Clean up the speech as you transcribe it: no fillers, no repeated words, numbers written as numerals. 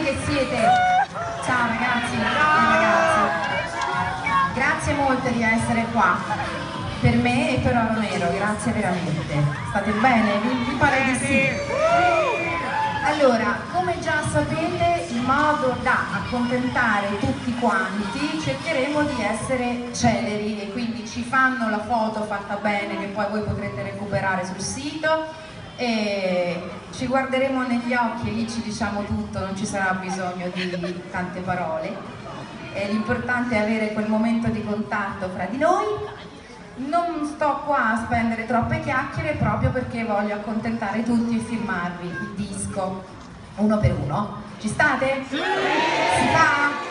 che siete. Ciao ragazzi, ragazzi. Grazie molte di essere qua. Per me e per Oro Nero, grazie veramente. State bene? Vi pare di sì? Allora, come già sapete, in modo da accontentare tutti quanti, cercheremo di essere celeri e quindi ci fanno la foto fatta bene che poi voi potrete recuperare sul sito e ci guarderemo negli occhi e lì ci diciamo tutto, non ci sarà bisogno di tante parole. L'importante è avere quel momento di contatto fra di noi. Non sto qua a spendere troppe chiacchiere proprio perché voglio accontentare tutti e firmarvi il disco uno per uno. Ci state? Sì. Si fa?